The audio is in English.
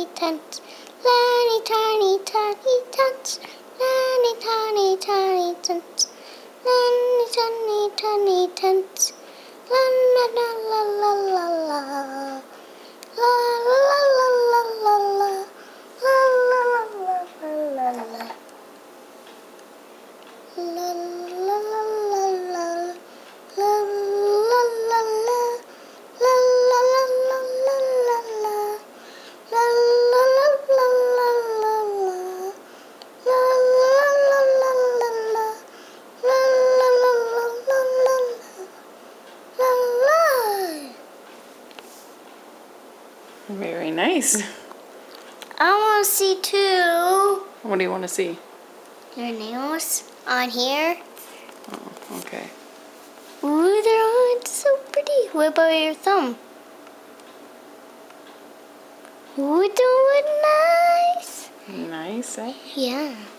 tents. Tiny, tiny, tiny tents. Tiny, tiny, tiny tents. Tiny, tiny, tiny tents. La la la la la la la. La la la la la la. La la la la la la. La la la la la. La la la la. La la la la la la la. La la la la la la la. La la la la la la. La la la la la la la. La la. Very nice. I want to see too. What do you want to see? Your nails on here. Oh, okay. Ooh, they're all so pretty. What about your thumb? Ooh, they look nice. Nice, eh? Yeah.